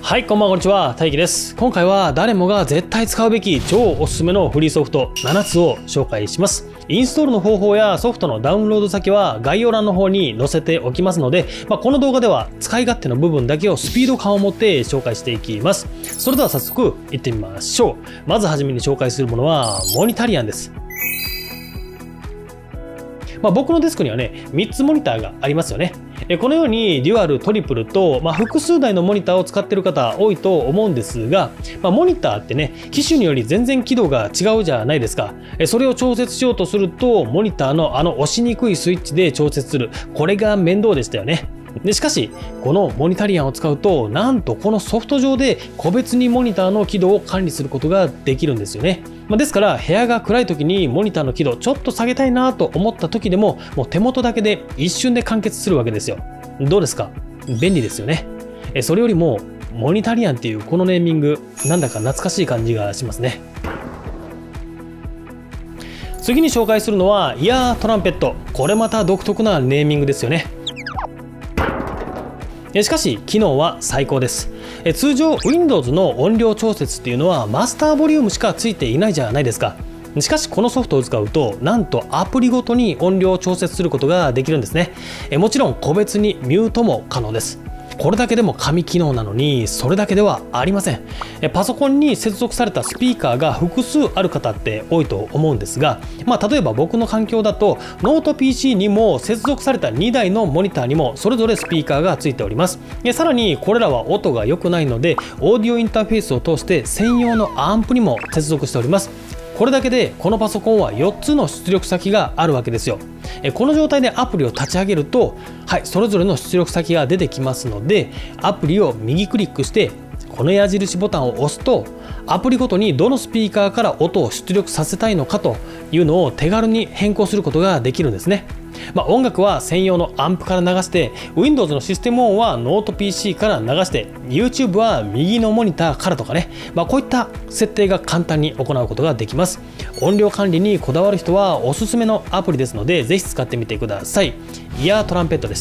はい、こんばんは、こんにちは、大輝です。今回は誰もが絶対使うべき超おすすめのフリーソフト7つを紹介します。インストールの方法やソフトのダウンロード先は概要欄の方に載せておきますので、この動画では使い勝手の部分だけをスピード感を持って紹介していきます。それでは早速いってみましょう。まずはじめに紹介するものはモニタリアンです。僕のデスクにはね、3つモニターがありますよね。このようにデュアル、トリプルと、複数台のモニターを使っている方多いと思うんですが、モニターってね、機種により全然輝度が違うじゃないですか。それを調節しようとすると、モニターの押しにくいスイッチで調節する。これが面倒でしたよね。しかし、このモニタリアンを使うと、なんとこのソフト上で個別にモニターの輝度を管理することができるんですよね。ですから部屋が暗い時にモニターの輝度ちょっと下げたいなと思った時でも、もう手元だけで一瞬で完結するわけですよ。どうですか？便利ですよね。それよりもモニタリアンっていうこのネーミング、なんだか懐かしい感じがしますね。次に紹介するのはイヤートランペット。これまた独特なネーミングですよね。しかし機能は最高です。通常 Windows の音量調節っていうのはマスターボリュームしかついていないじゃないですか。しかしこのソフトを使うと、なんとアプリごとに音量を調節することができるんですね。もちろん個別にミュートも可能です。これだけでも神機能なのに、それだけではありません。パソコンに接続されたスピーカーが複数ある方って多いと思うんですが、例えば僕の環境だとノート PC にも接続された2台のモニターにもそれぞれスピーカーがついております。さらにこれらは音が良くないので、オーディオインターフェースを通して専用のアンプにも接続しております。これだけでこのパソコンは4つの出力先があるわけですよ。この状態でアプリを立ち上げると、それぞれの出力先が出てきますので、アプリを右クリックしてこの矢印ボタンを押すと、アプリごとにどのスピーカーから音を出力させたいのかというのを手軽に変更することができるんですね。音楽は専用のアンプから流して、 Windows のシステム音はノート PC から流して、 YouTube は右のモニターからとかね、こういった設定が簡単に行うことができます。音量管理にこだわる人はおすすめのアプリですので、ぜひ使ってみてください。イヤートランペットでした。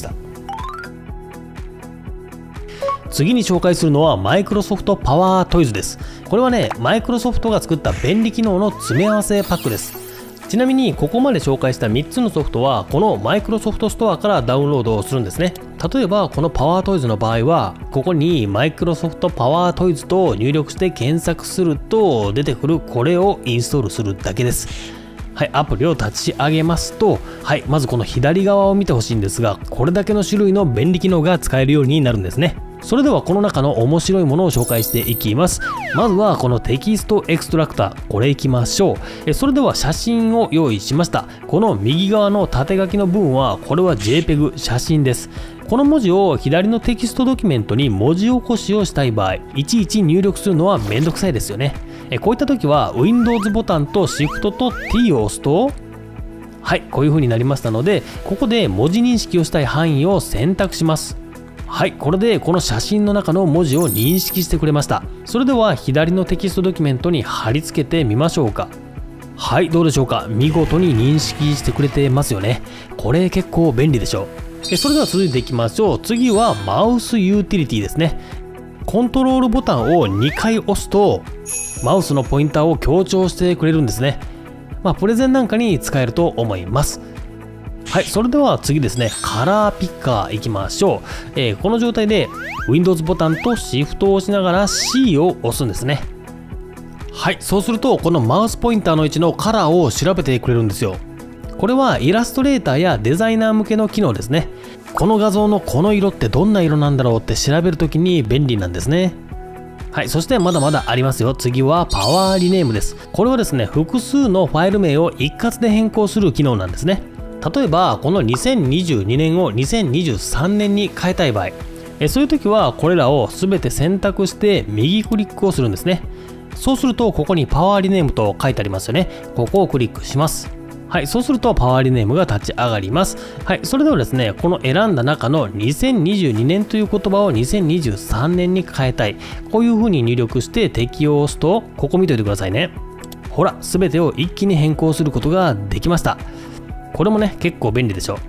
次に紹介するのはマイクロソフトパワートイズです。これはね、マイクロソフトが作った便利機能の詰め合わせパックです。ちなみにここまで紹介した3つのソフトはこのマイクロソフトストアからダウンロードをするんですね。例えばこのパワートイズの場合は、ここにマイクロソフトパワートイズと入力して検索すると出てくるこれをインストールするだけです。アプリを立ち上げますと、まずこの左側を見てほしいんですが、これだけの種類の便利機能が使えるようになるんですね。それではこの中の面白いものを紹介していきます。まずはこのテキストエクストラクター、これいきましょう。それでは写真を用意しました。この右側の縦書きの部分は、これは JPEG 写真です。この文字を左のテキストドキュメントに文字起こしをしたい場合、いちいち入力するのはめんどくさいですよね。こういった時は Windows ボタンと Shift と T を押すと、こういう風になりましたので、ここで文字認識をしたい範囲を選択します。これでこの写真の中の文字を認識してくれました。それでは左のテキストドキュメントに貼り付けてみましょうか。どうでしょうか。見事に認識してくれてますよね。これ結構便利でしょう。それでは続いていきましょう。次はマウスユーティリティですね。コントロールボタンを2回押すとマウスのポインターを強調してくれるんですね。プレゼンなんかに使えると思います。それでは次ですね、カラーピッカーいきましょう。この状態で Windows ボタンと Shift を押しながら C を押すんですね。そうするとこのマウスポインターの位置のカラーを調べてくれるんですよ。これはイラストレーターやデザイナー向けの機能ですね。この画像のこの色ってどんな色なんだろうって調べるときに便利なんですね。そしてまだまだありますよ。次はパワーリネームです。これはですね、複数のファイル名を一括で変更する機能なんですね。例えばこの2022年を2023年に変えたい場合、そういう時はこれらを全て選択して右クリックをするんですね。そうするとここにパワーリネームと書いてありますよね。ここをクリックします。そうするとパワーリネームが立ち上がります。それではですね、この選んだ中の2022年という言葉を2023年に変えたい。こういう風に入力して適用を押すと、ここ見といてくださいね。ほら、全てを一気に変更することができました。これもね、結構便利でしょ。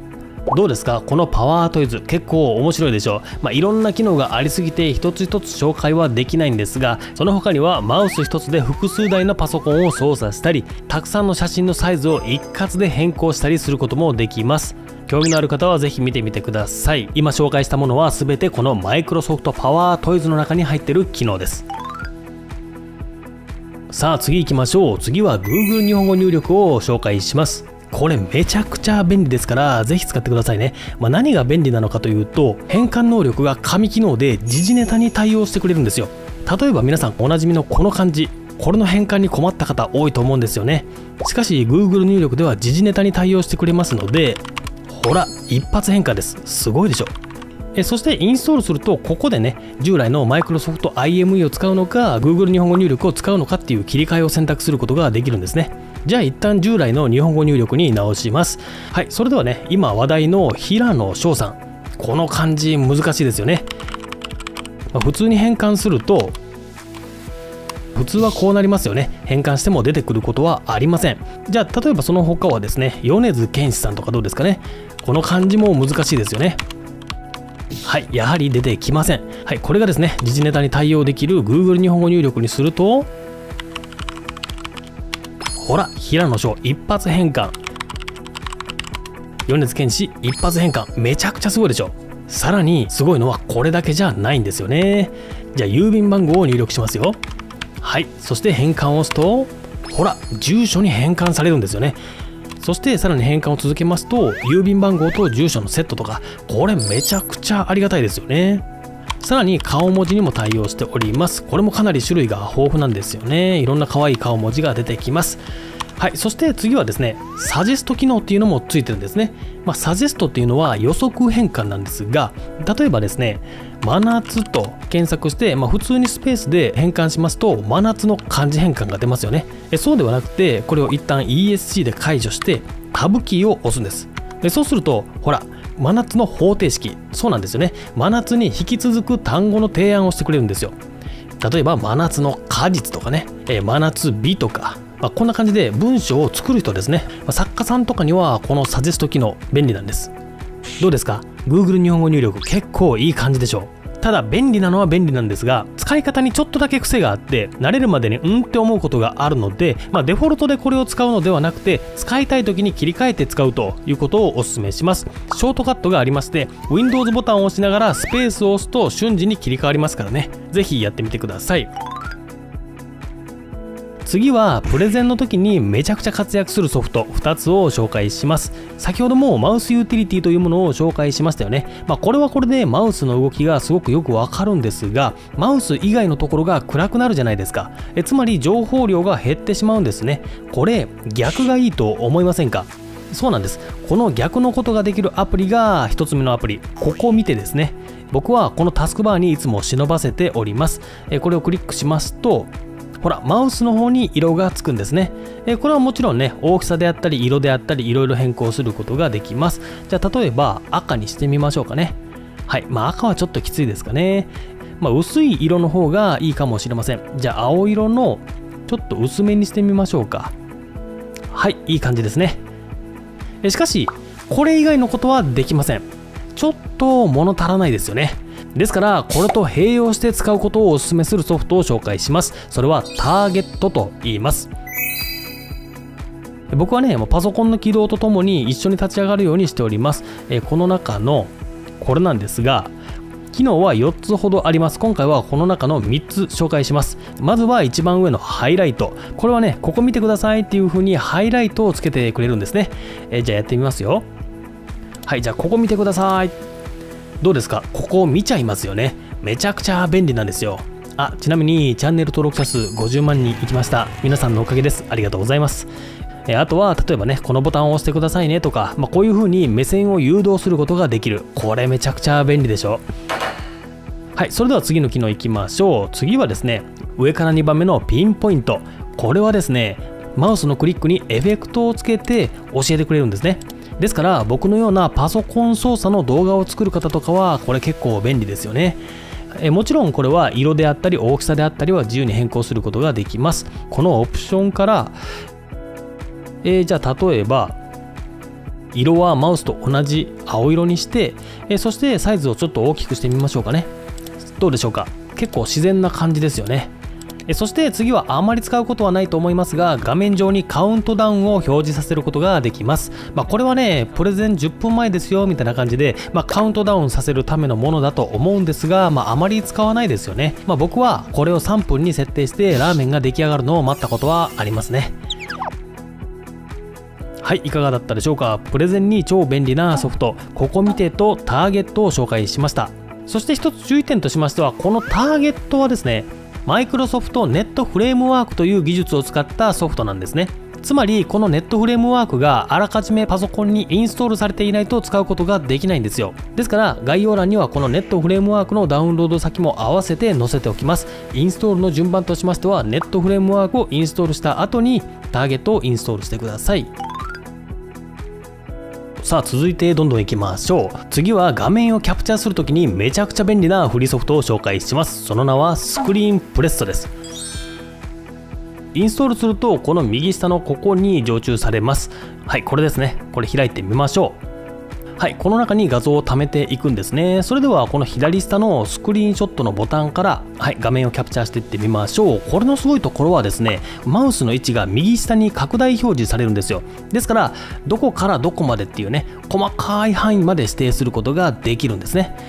どうですか、このパワートイズ結構面白いでしょう。いろんな機能がありすぎて一つ一つ紹介はできないんですが、その他にはマウス一つで複数台のパソコンを操作したり、たくさんの写真のサイズを一括で変更したりすることもできます。興味のある方はぜひ見てみてください。今紹介したものは全てこのマイクロソフトパワートイズの中に入っている機能です。さあ次行きましょう。次は Google 日本語入力を紹介します。これめちゃくちゃ便利ですからぜひ使ってくださいね。何が便利なのかというと、変換能力が紙機能で時事ネタに対応してくれるんですよ。例えば皆さんおなじみのこの漢字、これの変換に困った方多いと思うんですよね。しかし Google 入力では時事ネタに対応してくれますので、ほら一発変換です。すごいでしょ。そしてインストールするとここでね、従来の Microsoft IME を使うのか Google 日本語入力を使うのかっていう切り替えを選択することができるんですね。じゃあ一旦従来の日本語入力に直します。はい、それではね、今話題の平野翔さん、この漢字難しいですよね。普通に変換すると普通はこうなりますよね。変換しても出てくることはありません。じゃあ例えばその他はですね、米津玄師さんとかどうですかね。この漢字も難しいですよね。はい、やはり出てきません。はい、これがですね、時事ネタに対応できる Google 日本語入力にすると、ほら、平野翔一発変換、米津玄師一発変換、めちゃくちゃすごいでしょ。さらにすごいのはこれだけじゃないんですよね。じゃあ郵便番号を入力しますよ。はい、そして変換を押すと、ほら、住所に変換されるんですよね。そしてさらに変換を続けますと、郵便番号と住所のセットとか、これめちゃくちゃありがたいですよね。さらに顔文字にも対応しております。これもかなり種類が豊富なんですよね。いろんな可愛い顔文字が出てきます。はい、そして次はですね、サジェスト機能っていうのもついてるんですね。サジェストっていうのは予測変換なんですが、例えばですね、真夏と検索して、普通にスペースで変換しますと、真夏の漢字変換が出ますよね。そうではなくて、これを一旦 ESC で解除して、タブキーを押すんです。そうすると、ほら、真夏の方程式、そうなんですよね。真夏に引き続く単語の提案をしてくれるんですよ。例えば、真夏の果実とかね、真夏日とか、こんな感じで文章を作る人ですね。作家さんとかにはこのサジェスト機能便利なんです。どうですか？ Google 日本語入力結構いい感じでしょう。ただ便利なのは便利なんですが、使い方にちょっとだけ癖があって、慣れるまでにって思うことがあるので、デフォルトでこれを使うのではなくて、使いたい時に切り替えて使うということをお勧めします。ショートカットがありまして、Windows ボタンを押しながらスペースを押すと瞬時に切り替わりますからね。ぜひやってみてください。次はプレゼンの時にめちゃくちゃ活躍するソフト2つを紹介します。先ほどもマウスユーティリティというものを紹介しましたよね。これはこれでマウスの動きがすごくよくわかるんですが、マウス以外のところが暗くなるじゃないですか。つまり情報量が減ってしまうんですね。これ逆がいいと思いませんか？そうなんです。この逆のことができるアプリが1つ目のアプリ、ここを見てですね。僕はこのタスクバーにいつも忍ばせております。これをクリックしますと、ほらマウスの方に色がつくんですね。これはもちろんね、大きさであったり色であったりいろいろ変更することができます。じゃあ例えば赤にしてみましょうかね。はい、赤はちょっときついですかね。薄い色の方がいいかもしれません。じゃあ青色のちょっと薄めにしてみましょうか。はい、いい感じですね。しかしこれ以外のことはできません。ちょっと物足らないですよね。ですからこれと併用して使うことをお勧めするソフトを紹介します。それはターゲットと言います。僕はね、パソコンの起動とともに一緒に立ち上がるようにしております。この中のこれなんですが、機能は4つほどあります。今回はこの中の3つ紹介します。まずは一番上のハイライト。これはね、ここ見てくださいっていう風にハイライトをつけてくれるんですね。じゃあやってみますよ。はい、じゃあここ見てください。どうですか？ここを見ちゃいますよね。めちゃくちゃ便利なんですよ。ちなみにチャンネル登録者数50万人いきました。皆さんのおかげです。ありがとうございます。あとは例えばね、このボタンを押してくださいねとか、こういう風に目線を誘導することができる。これめちゃくちゃ便利でしょ。はい、それでは次の機能いきましょう。次はですね、上から2番目のピンポイント。これはですね、マウスのクリックにエフェクトをつけて教えてくれるんですね。ですから僕のようなパソコン操作の動画を作る方とかはこれ結構便利ですよね。もちろんこれは色であったり大きさであったりは自由に変更することができます。このオプションから、じゃあ例えば色はマウスと同じ青色にして、そしてサイズをちょっと大きくしてみましょうかね。どうでしょうか。結構自然な感じですよね。そして次はあまり使うことはないと思いますが、画面上にカウントダウンを表示させることができます。これはね、プレゼン10分前ですよみたいな感じで、カウントダウンさせるためのものだと思うんですが、あまり使わないですよね。僕はこれを3分に設定してラーメンが出来上がるのを待ったことはありますね。はい、いかがだったでしょうか。プレゼンに超便利なソフト、ここ見てとターゲットを紹介しました。そして一つ注意点としましては、このターゲットはですね、マイクロソフトネットフレームワークという技術を使ったソフトなんですね。つまりこのネットフレームワークがあらかじめパソコンにインストールされていないと使うことができないんですよ。ですから概要欄にはこのネットフレームワークのダウンロード先も合わせて載せておきます。インストールの順番としましては、ネットフレームワークをインストールした後にターゲットをインストールしてください。さあ続いてどんどんいきましょう。次は画面をキャプチャーするときにめちゃくちゃ便利なフリーソフトを紹介します。その名はスクリーンプレッソです。インストールするとこの右下のここに常駐されます。はい、これですね。これ開いてみましょう。はい、この中に画像を貯めていくんですね。それではこの左下のスクリーンショットのボタンから、はい、画面をキャプチャーしていってみましょう。これのすごいところはですね、マウスの位置が右下に拡大表示されるんですよ。ですからどこからどこまでっていうね、細かい範囲まで指定することができるんですね。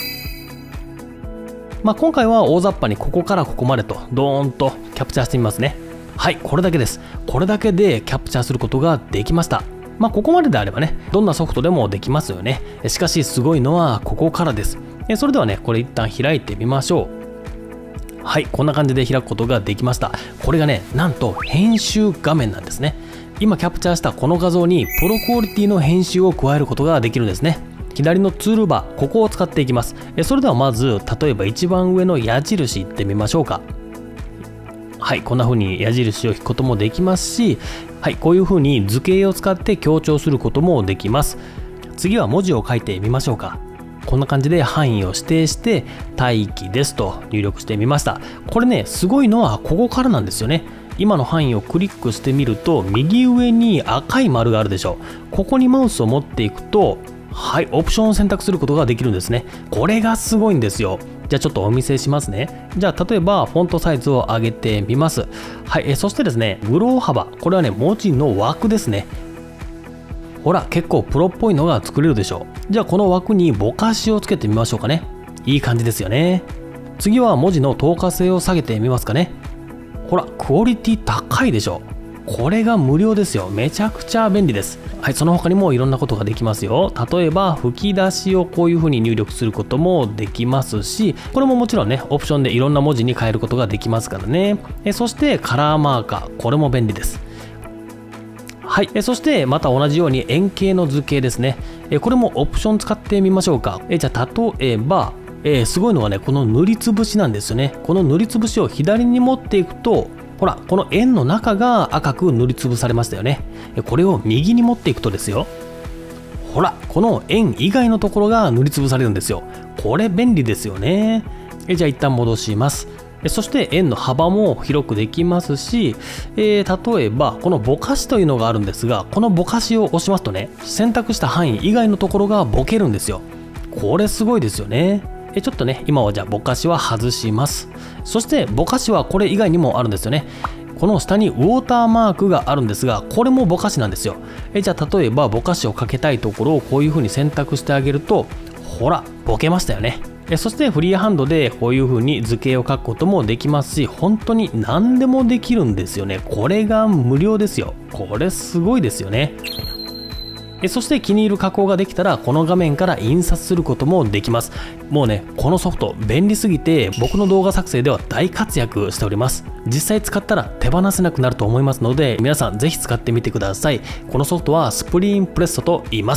今回は大雑把にここからここまでとドーンとキャプチャーしてみますね。はい、これだけです。これだけでキャプチャーすることができました。ここまでであればね、どんなソフトでもできますよね。しかしすごいのはここからです。それではね、これ一旦開いてみましょう。はい、こんな感じで開くことができました。これがね、なんと編集画面なんですね。今キャプチャーしたこの画像にプロクオリティの編集を加えることができるんですね。左のツールバー、ここを使っていきます。それではまず、例えば一番上の矢印いってみましょうか。はい、こんな風に矢印を引くこともできますし、はい、こういう風に図形を使って強調することもできます。次は文字を書いてみましょうか。こんな感じで範囲を指定して待機ですと入力してみました。これね、すごいのはここからなんですよね。今の範囲をクリックしてみると右上に赤い丸があるでしょう。ここにマウスを持っていくと、はい、オプションを選択することができるんですね。これがすごいんですよ。じゃあちょっとお見せしますね。じゃあ例えばフォントサイズを上げてみます。はい、そしてですね、グロー幅、これはね、文字の枠ですね。ほら、結構プロっぽいのが作れるでしょう。じゃあこの枠にぼかしをつけてみましょうかね。いい感じですよね。次は文字の透過性を下げてみますかね。ほら、クオリティ高いでしょ。これが無料ですよ。めちゃくちゃ便利です。はい、その他にもいろんなことができますよ。例えば吹き出しをこういう風に入力することもできますし、これももちろんね、オプションでいろんな文字に変えることができますからね。そしてカラーマーカー、これも便利です。はい、そしてまた同じように円形の図形ですね。これもオプション使ってみましょうか。じゃあ例えば、すごいのはね、この塗りつぶしなんですよね。この塗りつぶしを左に持っていくと、ほら、この円の中が赤く塗りつぶされましたよね。これを右に持っていくとですよ、ほら、この円以外のところが塗りつぶされるんですよ。これ便利ですよね。じゃあ一旦戻します。そして円の幅も広くできますし、例えばこのぼかしというのがあるんですが、このぼかしを押しますとね、選択した範囲以外のところがぼけるんですよ。これすごいですよね。ちょっとね、今はじゃあぼかしは外します。そしてぼかしはこれ以外にもあるんですよね。この下にウォーターマークがあるんですが、これもぼかしなんですよ。じゃあ例えばぼかしをかけたいところをこういう風に選択してあげると、ほら、ぼけましたよね。そしてフリーハンドでこういう風に図形を描くこともできますし、本当に何でもできるんですよね。これが無料ですよ。これすごいですよね。そして気に入る加工ができたらこの画面から印刷することもできます。もうね、このソフト便利すぎて僕の動画作成では大活躍しております。実際使ったら手放せなくなると思いますので、皆さんぜひ使ってみてください。このソフトはスプリーンプレッソと言います。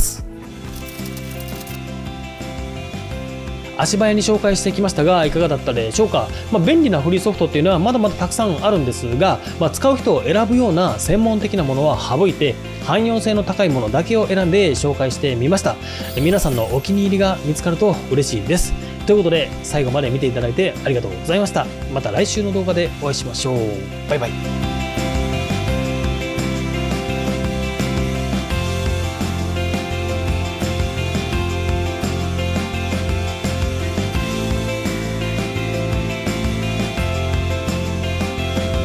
足早に紹介してきましたがいかがだったでしょうか。便利なフリーソフトっていうのはまだまだたくさんあるんですが、使う人を選ぶような専門的なものは省いて汎用性の高いものだけを選んで紹介してみました。皆さんのお気に入りが見つかると嬉しいです。ということで最後まで見ていただいてありがとうございました。また来週の動画でお会いしましょう。バイバイ。